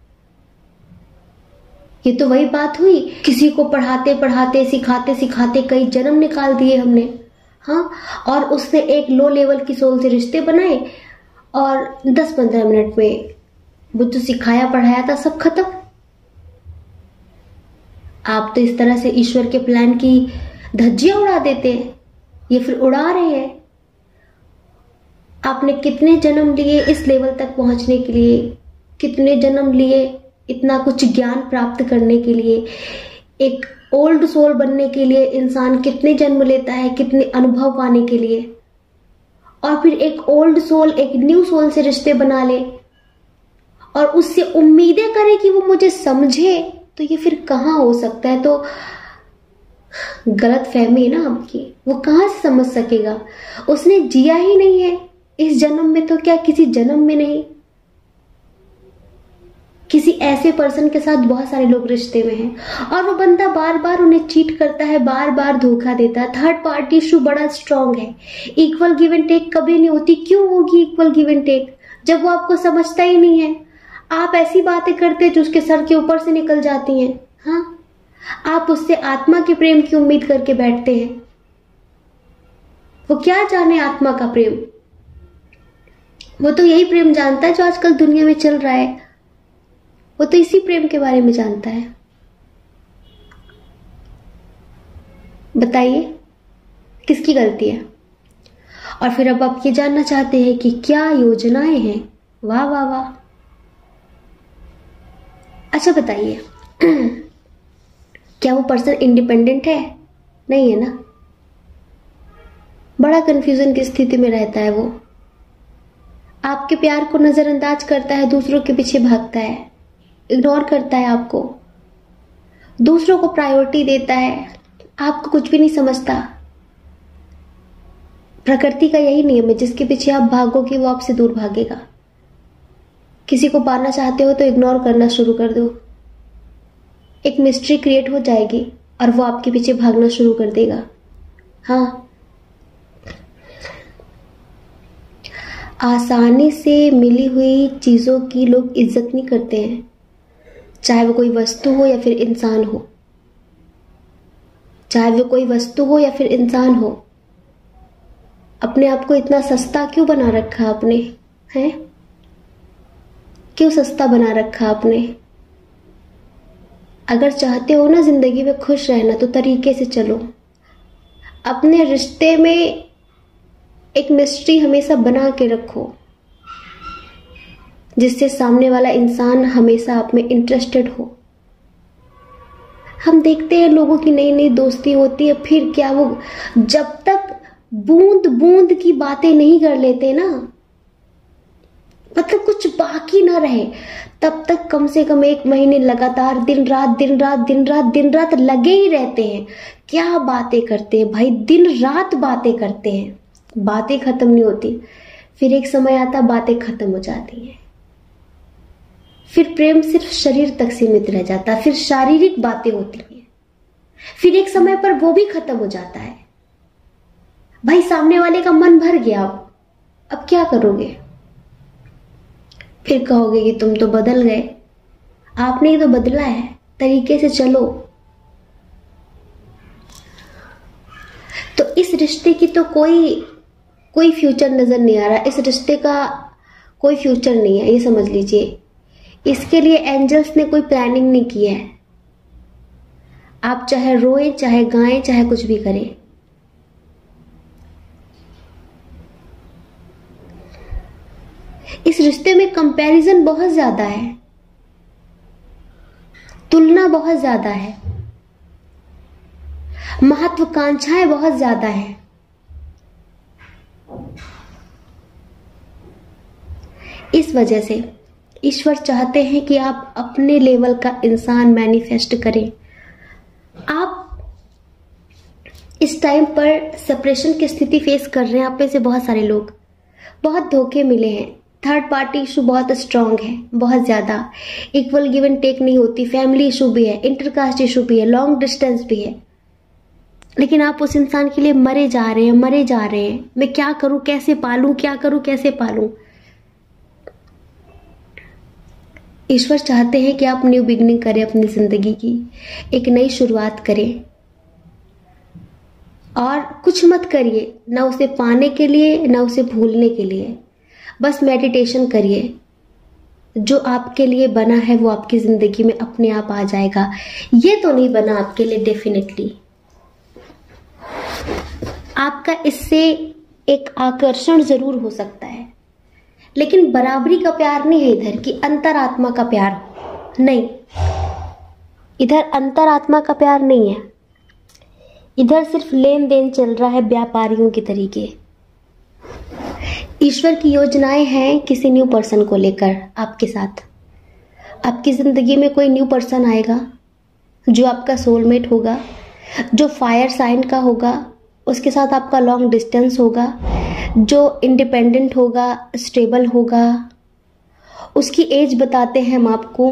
ये तो वही बात हुई, किसी को पढ़ाते पढ़ाते, सिखाते सिखाते कई जन्म निकाल दिए हमने। हाँ, और उससे एक लो लेवल की सोल से रिश्ते बनाए और 10-15 मिनट में वो जो सिखाया पढ़ाया था सब खत्म। आप तो इस तरह से ईश्वर के प्लान की धज्जियां उड़ा देते हैं, ये फिर उड़ा रहे हैं। आपने कितने जन्म लिए इस लेवल तक पहुंचने के लिए, कितने जन्म लिए इतना कुछ ज्ञान प्राप्त करने के लिए। एक ओल्ड सोल बनने के लिए इंसान कितने जन्म लेता है, कितने अनुभव पाने के लिए, और फिर एक ओल्ड सोल एक न्यू सोल से रिश्ते बना ले और उससे उम्मीदें करे कि वो मुझे समझे, तो ये फिर कहाँ हो सकता है? तो गलत फहमी है ना आपकी, वो कहाँ से समझ सकेगा? उसने जिया ही नहीं है इस जन्म में, तो क्या किसी जन्म में नहीं? किसी ऐसे पर्सन के साथ बहुत सारे लोग रिश्ते में हैं और वो बंदा बार बार उन्हें चीट करता है, बार बार धोखा देता है। थर्ड पार्टी इशू बड़ा स्ट्रांग है, इक्वल गिव एंड टेक कभी नहीं होती। क्यों होगी इक्वल गिव एंड टेक जब वो आपको समझता ही नहीं है? आप ऐसी बातें करते जो उसके सर के ऊपर से निकल जाती हैं। हाँ, आप उससे आत्मा के प्रेम की उम्मीद करके बैठते हैं। वो क्या जाने आत्मा का प्रेम? वो तो यही प्रेम जानता है जो आजकल दुनिया में चल रहा है, वो तो इसी प्रेम के बारे में जानता है। बताइए किसकी गलती है? और फिर अब आप ये जानना चाहते हैं कि क्या योजनाएं हैं। वाह वाह वाह। अच्छा बताइए क्या वो पर्सन इंडिपेंडेंट है? नहीं है ना। बड़ा कंफ्यूजन की स्थिति में रहता है वो। आपके प्यार को नजरअंदाज करता है, दूसरों के पीछे भागता है, इग्नोर करता है आपको, दूसरों को प्रायोरिटी देता है, आपको कुछ भी नहीं समझता। प्रकृति का यही नियम है, जिसके पीछे आप भागोगे वो आपसे दूर भागेगा। किसी को पाना चाहते हो तो इग्नोर करना शुरू कर दो, एक मिस्ट्री क्रिएट हो जाएगी और वो आपके पीछे भागना शुरू कर देगा। हाँ, आसानी से मिली हुई चीजों की लोग इज्जत नहीं करते हैं, चाहे वो कोई वस्तु हो या फिर इंसान हो। चाहे वो कोई वस्तु हो या फिर इंसान हो। अपने आप को इतना सस्ता क्यों बना रखा आपने? हैं? क्यों सस्ता बना रखा आपने? अगर चाहते हो ना जिंदगी में खुश रहना तो तरीके से चलो। अपने रिश्ते में एक मिस्ट्री हमेशा बना के रखो, जिससे सामने वाला इंसान हमेशा आप में इंटरेस्टेड हो। हम देखते हैं लोगों की नई नई दोस्ती होती है, फिर क्या वो जब तक बूंद बूंद की बातें नहीं कर लेते ना, मतलब कुछ बाकी ना रहे, तब तक कम से कम 1 महीने लगातार दिन रात दिन रात दिन रात दिन रात लगे ही रहते हैं। क्या बातें करते हैं भाई, दिन रात बातें करते हैं, बातें खत्म नहीं होती। फिर एक समय आता बातें खत्म हो जाती हैं, फिर प्रेम सिर्फ शरीर तक सीमित रह जाता है, फिर शारीरिक बातें होती हैं, फिर एक समय पर वो भी खत्म हो जाता है। भाई सामने वाले का मन भर गया, अब क्या करोगे? फिर कहोगे कि तुम तो बदल गए। आपने ही तो बदला है, तरीके से चलो। तो इस रिश्ते की तो कोई फ्यूचर नजर नहीं आ रहा। इस रिश्ते का कोई फ्यूचर नहीं है, ये समझ लीजिए। इसके लिए एंजल्स ने कोई प्लानिंग नहीं की है। आप चाहे रोएं, चाहे गाएं, चाहे कुछ भी करें, इस रिश्ते में कंपैरिजन बहुत ज्यादा है, तुलना बहुत ज्यादा है, महत्वाकांक्षाएं बहुत ज्यादा है। इस वजह से ईश्वर चाहते हैं कि आप अपने लेवल का इंसान मैनिफेस्ट करें। आप इस टाइम पर सेपरेशन की स्थिति फेस कर रहे हैं। आप में से बहुत सारे लोग बहुत धोखे मिले हैं। थर्ड पार्टी इशू बहुत स्ट्रांग है, बहुत ज्यादा। इक्वल गिव एंड टेक नहीं होती। फैमिली इशू भी है, इंटरकास्ट इशू भी है, लॉन्ग डिस्टेंस भी है। लेकिन आप उस इंसान के लिए मरे जा रहे हैं, मरे जा रहे हैं। मैं क्या करूं, कैसे पालूं, क्या करूं, कैसे पालूं। ईश्वर चाहते हैं कि आप न्यू बिगनिंग करें अपनी जिंदगी की, एक नई शुरुआत करें। और कुछ मत करिए, ना उसे पाने के लिए ना उसे भूलने के लिए। बस मेडिटेशन करिए। जो आपके लिए बना है वो आपकी जिंदगी में अपने आप आ जाएगा। ये तो नहीं बना आपके लिए, डेफिनेटली आपका इससे एक आकर्षण जरूर हो सकता है, लेकिन बराबरी का प्यार नहीं है इधर कि अंतरात्मा का प्यार हो। नहीं, इधर अंतरात्मा का प्यार नहीं है। इधर सिर्फ लेन देन चल रहा है व्यापारियों के तरीके। ईश्वर की योजनाएं हैं किसी न्यू पर्सन को लेकर आपके साथ। आपकी जिंदगी में कोई न्यू पर्सन आएगा जो आपका सोलमेट होगा, जो फायर साइन का होगा, उसके साथ आपका लॉन्ग डिस्टेंस होगा, जो इंडिपेंडेंट होगा, स्टेबल होगा। उसकी एज बताते हैं हम आपको,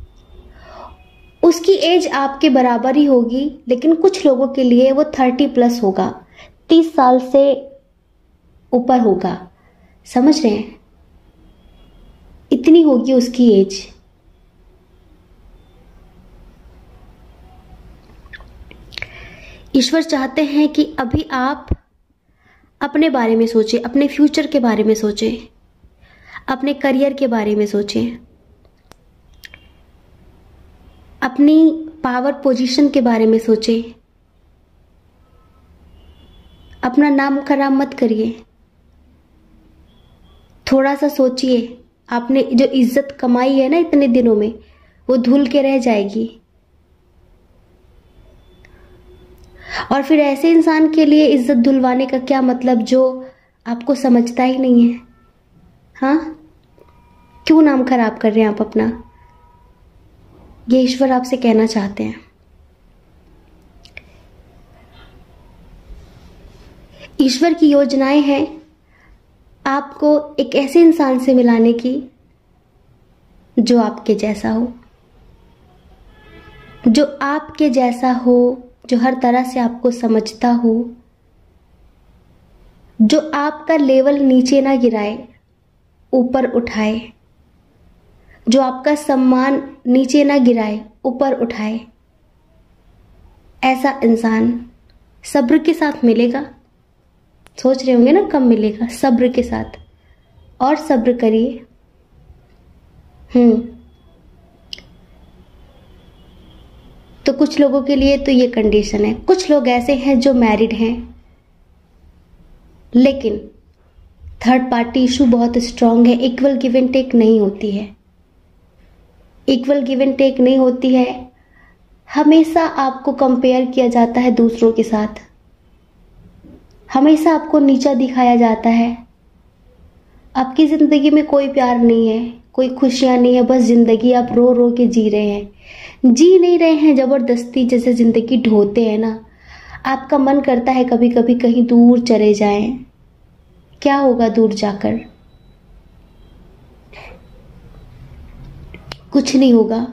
उसकी एज आपके बराबर ही होगी, लेकिन कुछ लोगों के लिए वो 30+ होगा, 30 साल से ऊपर होगा। समझ रहे हैं? इतनी होगी उसकी एज। ईश्वर चाहते हैं कि अभी आप अपने बारे में सोचें, अपने फ्यूचर के बारे में सोचें, अपने करियर के बारे में सोचें, अपनी पावर पोजीशन के बारे में सोचें। अपना नाम खराब मत करिए। थोड़ा सा सोचिए, आपने जो इज्जत कमाई है ना इतने दिनों में, वो धुल के रह जाएगी। और फिर ऐसे इंसान के लिए इज्जत धुलवाने का क्या मतलब जो आपको समझता ही नहीं है। हाँ, क्यों नाम खराब कर रहे हैं आप अपना? ये ईश्वर आपसे कहना चाहते हैं। ईश्वर की योजनाएं हैं आपको एक ऐसे इंसान से मिलाने की जो आपके जैसा हो, जो आपके जैसा हो, जो हर तरह से आपको समझता हो, जो आपका लेवल नीचे ना गिराए, ऊपर उठाए, जो आपका सम्मान नीचे ना गिराए, ऊपर उठाए। ऐसा इंसान सब्र के साथ मिलेगा। सोच रहे होंगे ना कब मिलेगा? सब्र के साथ। और सब्र करिए। तो कुछ लोगों के लिए तो ये कंडीशन है। कुछ लोग ऐसे हैं जो मैरिड हैं, लेकिन थर्ड पार्टी इशू बहुत स्ट्रांग है। इक्वल गिव एंड टेक नहीं होती है। इक्वल गिव एंड टेक नहीं होती है। हमेशा आपको कंपेयर किया जाता है दूसरों के साथ। हमेशा आपको नीचा दिखाया जाता है। आपकी जिंदगी में कोई प्यार नहीं है, कोई खुशियां नहीं है, बस जिंदगी आप रो रो के जी रहे हैं। जी नहीं रहे हैं जबरदस्ती, जैसे जिंदगी ढोते हैं ना। आपका मन करता है कभी कभी कहीं दूर चले जाएं। क्या होगा दूर जाकर? कुछ नहीं होगा।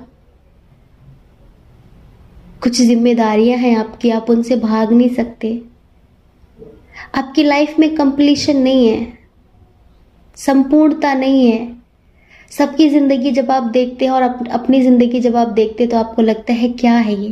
कुछ जिम्मेदारियां हैं आपकी, आप उनसे भाग नहीं सकते। आपकी लाइफ में कंप्लीशन नहीं है, संपूर्णता नहीं है। सबकी जिंदगी जब आप देखते हैं और अपनी जिंदगी जब आप देखते हैं तो आपको लगता है क्या है ये।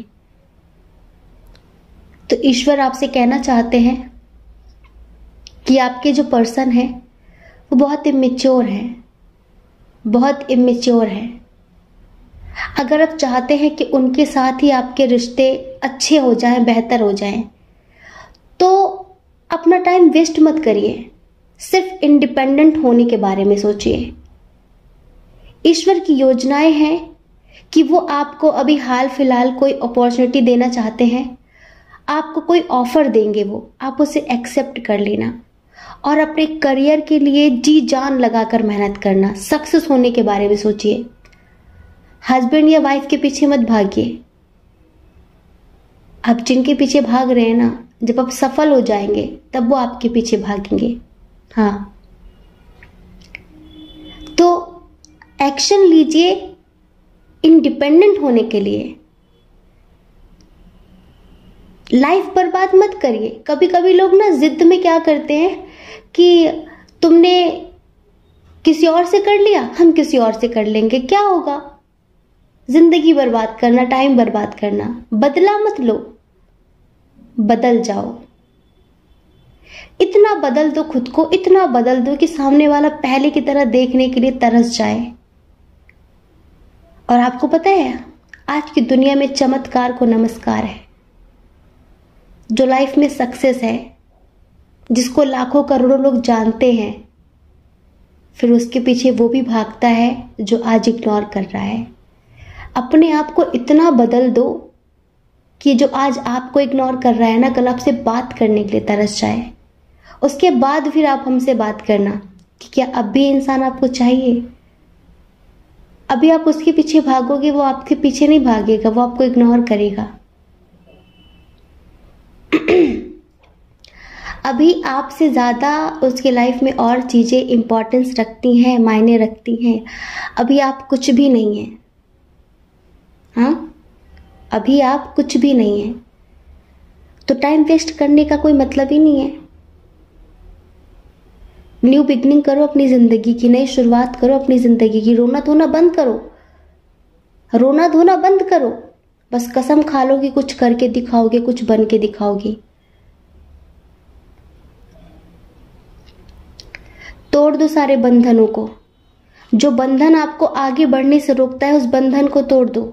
तो ईश्वर आपसे कहना चाहते हैं कि आपके जो पर्सन है वो बहुत इमेच्योर है, बहुत इमेच्योर है। अगर आप चाहते हैं कि उनके साथ ही आपके रिश्ते अच्छे हो जाएं, बेहतर हो जाएं, तो अपना टाइम वेस्ट मत करिए। सिर्फ इंडिपेंडेंट होने के बारे में सोचिए। ईश्वर की योजनाएं हैं कि वो आपको अभी हाल फिलहाल कोई अपॉर्चुनिटी देना चाहते हैं। आपको कोई ऑफर देंगे, वो आप उसे एक्सेप्ट कर लेना और अपने करियर के लिए जी जान लगाकर मेहनत करना। सक्सेस होने के बारे में सोचिए। हस्बैंड या वाइफ के पीछे मत भागिए। आप जिनके पीछे भाग रहे हैं ना, जब आप सफल हो जाएंगे तब वो आपके पीछे भागेंगे। हाँ, तो एक्शन लीजिए इंडिपेंडेंट होने के लिए। लाइफ बर्बाद मत करिए। कभी कभी लोग ना जिद में क्या करते हैं कि तुमने किसी और से कर लिया, हम किसी और से कर लेंगे। क्या होगा? जिंदगी बर्बाद करना, टाइम बर्बाद करना। बदला मत लो, बदल जाओ। इतना बदल दो खुद को, इतना बदल दो कि सामने वाला पहले की तरह देखने के लिए तरस जाए। और आपको पता है, आज की दुनिया में चमत्कार को नमस्कार है। जो लाइफ में सक्सेस है, जिसको लाखों करोड़ों लोग जानते हैं, फिर उसके पीछे वो भी भागता है जो आज इग्नोर कर रहा है। अपने आप को इतना बदल दो कि जो आज आपको इग्नोर कर रहा है ना, कल आपसे बात करने के लिए तरस जाए। उसके बाद फिर आप हमसे बात करना कि क्या अब भी इंसान आपको चाहिए। अभी आप उसके पीछे भागोगे, वो आपके पीछे नहीं भागेगा, वो आपको इग्नोर करेगा। अभी आपसे ज्यादा उसके लाइफ में और चीजें इंपॉर्टेंस रखती हैं, मायने रखती हैं। अभी आप कुछ भी नहीं है। हाँ, अभी आप कुछ भी नहीं है, तो टाइम वेस्ट करने का कोई मतलब ही नहीं है। न्यू बिगनिंग करो अपनी जिंदगी की, नई शुरुआत करो अपनी जिंदगी की। रोना धोना बंद करो, रोना धोना बंद करो। बस कसम खा लो कि कुछ करके दिखाओगे, कुछ बन के दिखाओगे। तोड़ दो सारे बंधनों को। जो बंधन आपको आगे बढ़ने से रोकता है, उस बंधन को तोड़ दो।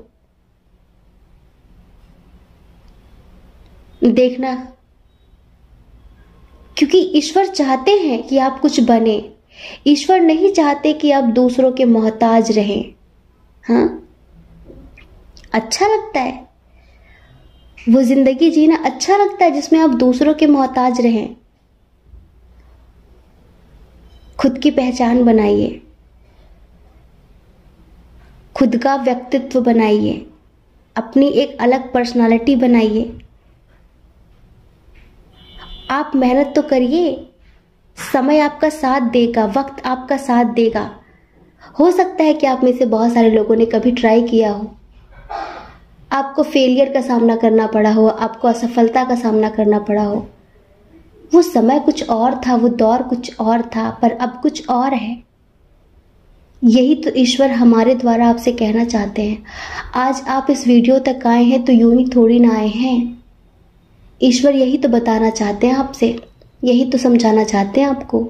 देखना क्योंकि ईश्वर चाहते हैं कि आप कुछ बने। ईश्वर नहीं चाहते कि आप दूसरों के मोहताज रहें। हाँ, अच्छा लगता है वो जिंदगी जीना, अच्छा लगता है जिसमें आप दूसरों के मोहताज रहें। खुद की पहचान बनाइए, खुद का व्यक्तित्व बनाइए, अपनी एक अलग पर्सनालिटी बनाइए। आप मेहनत तो करिए, समय आपका साथ देगा, वक्त आपका साथ देगा। हो सकता है कि आप में से बहुत सारे लोगों ने कभी ट्राई किया हो, आपको फेलियर का सामना करना पड़ा हो, आपको असफलता का सामना करना पड़ा हो। वो समय कुछ और था, वो दौर कुछ और था, पर अब कुछ और है। यही तो ईश्वर हमारे द्वारा आपसे कहना चाहते हैं। आज आप इस वीडियो तक आए हैं तो यूं ही थोड़ी ना आए हैं। ईश्वर यही तो बताना चाहते हैं आपसे, यही तो समझाना चाहते हैं आपको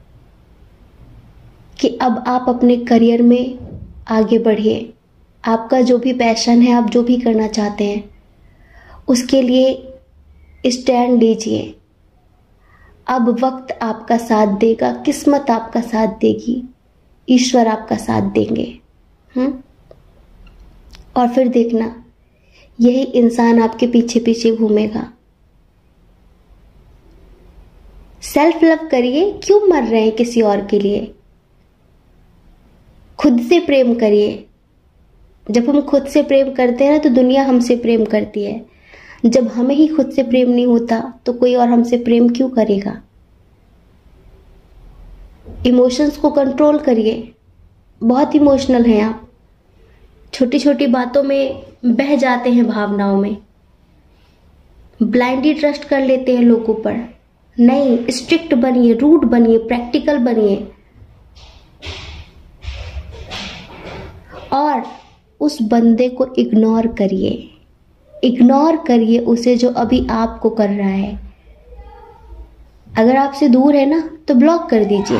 कि अब आप अपने करियर में आगे बढ़िए। आपका जो भी पैशन है, आप जो भी करना चाहते हैं, उसके लिए स्टैंड लीजिए। अब वक्त आपका साथ देगा, किस्मत आपका साथ देगी, ईश्वर आपका साथ देंगे। और फिर देखना, यही इंसान आपके पीछे पीछे घूमेगा। सेल्फ लव करिए, क्यों मर रहे हैं किसी और के लिए। खुद से प्रेम करिए। जब हम खुद से प्रेम करते हैं ना, तो दुनिया हमसे प्रेम करती है। जब हमें ही खुद से प्रेम नहीं होता तो कोई और हमसे प्रेम क्यों करेगा। इमोशंस को कंट्रोल करिए। बहुत इमोशनल हैं आप, छोटी छोटी बातों में बह जाते हैं, भावनाओं में ब्लाइंडली ट्रस्ट कर लेते हैं लोगों पर। नहीं, स्ट्रिक्ट बनिए, रूड बनिए, प्रैक्टिकल बनिए और उस बंदे को इग्नोर करिए। इग्नोर करिए उसे जो अभी आपको कर रहा है। अगर आपसे दूर है ना तो ब्लॉक कर दीजिए।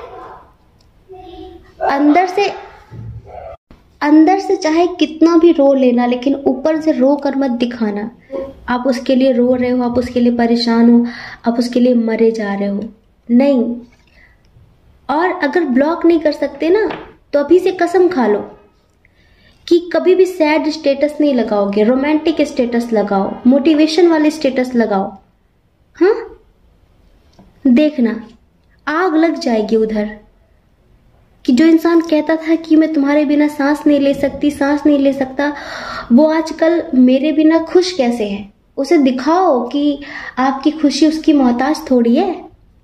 अंदर से चाहे कितना भी रो लेना, लेकिन ऊपर से रो कर मत दिखाना। आप उसके लिए रो रहे हो, आप उसके लिए परेशान हो, आप उसके लिए मरे जा रहे हो, नहीं। और अगर ब्लॉक नहीं कर सकते ना, तो अभी से कसम खा लो कि कभी भी सैड स्टेटस नहीं लगाओगे, रोमांटिक स्टेटस लगाओ, मोटिवेशन वाले स्टेटस लगाओ। हाँ, देखना आग लग जाएगी उधर कि जो इंसान कहता था कि मैं तुम्हारे बिना सांस नहीं ले सकती, सांस नहीं ले सकता, वो आजकल मेरे बिना खुश कैसे है। उसे दिखाओ कि आपकी खुशी उसकी मोहताज थोड़ी है।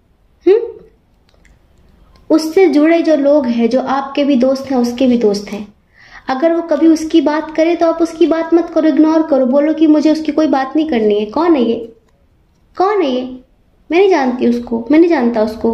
उससे जुड़े जो लोग हैं, जो आपके भी दोस्त हैं, उसके भी दोस्त हैं। अगर वो कभी उसकी बात करे तो आप उसकी बात मत करो, इग्नोर करो, बोलो कि मुझे उसकी कोई बात नहीं करनी है। कौन है ये, कौन है ये, मैं नहीं जानती उसको, मैं नहीं जानता उसको,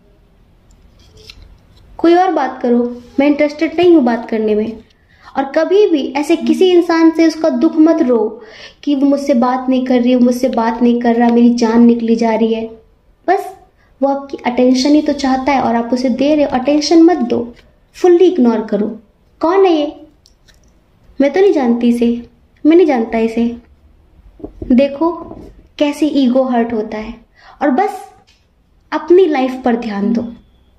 कोई और बात करो, मैं इंटरेस्टेड नहीं हूं बात करने में। और कभी भी ऐसे किसी इंसान से उसका दुख मत रो कि वो मुझसे बात नहीं कर रही, वो मुझसे बात नहीं कर रहा, मेरी जान निकली जा रही है। बस वो आपकी अटेंशन ही तो चाहता है और आप उसे दे रहे हो। अटेंशन मत दो, फुल्ली इग्नोर करो। कौन है ये, मैं तो नहीं जानती इसे, मैं नहीं जानता इसे। देखो कैसे ईगो हर्ट होता है। और बस अपनी लाइफ पर ध्यान दो,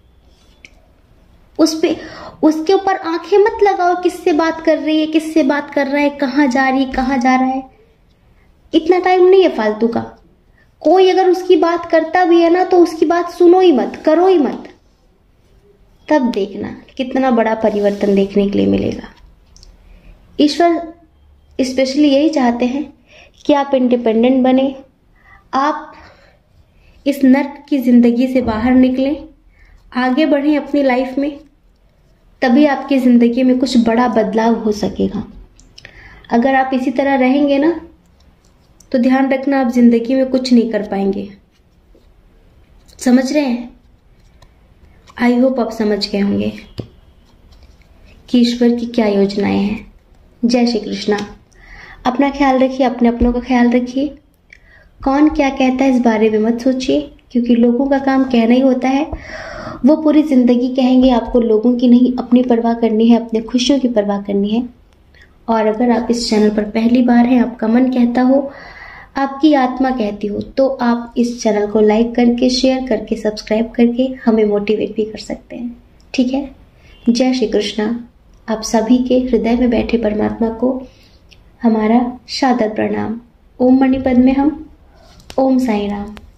उसके ऊपर आंखें मत लगाओ, किससे बात कर रही है, किससे बात कर रहा है, कहाँ जा रही है, कहाँ जा रहा है। इतना टाइम नहीं है फालतू का। कोई अगर उसकी बात करता भी है ना, तो उसकी बात सुनो ही मत, करो ही मत। तब देखना कितना बड़ा परिवर्तन देखने के लिए मिलेगा। ईश्वर स्पेशली यही चाहते हैं कि आप इंडिपेंडेंट बने, आप इस नर्क की जिंदगी से बाहर निकलें, आगे बढ़ें अपनी लाइफ में। तभी आपकी जिंदगी में कुछ बड़ा बदलाव हो सकेगा। अगर आप इसी तरह रहेंगे ना, तो ध्यान रखना आप जिंदगी में कुछ नहीं कर पाएंगे। समझ रहे हैं? आई होप आप समझ गए होंगे कि ईश्वर की क्या योजनाएं हैं। जय श्री कृष्णा। अपना ख्याल रखिए, अपने अपनों का ख्याल रखिए। कौन क्या कहता है इस बारे में मत सोचिए, क्योंकि लोगों का काम कहना ही होता है। वो पूरी जिंदगी कहेंगे, आपको लोगों की नहीं अपनी परवाह करनी है, अपने खुशियों की परवाह करनी है। और अगर आप इस चैनल पर पहली बार हैं, आपका मन कहता हो आपकी आत्मा कहती हो तो आप इस चैनल को लाइक करके, शेयर करके, सब्सक्राइब करके हमें मोटिवेट भी कर सकते हैं। ठीक है। जय श्री कृष्णा। आप सभी के हृदय में बैठे परमात्मा को हमारा सादर प्रणाम। ओम मणिपद में हम। ओम साई राम।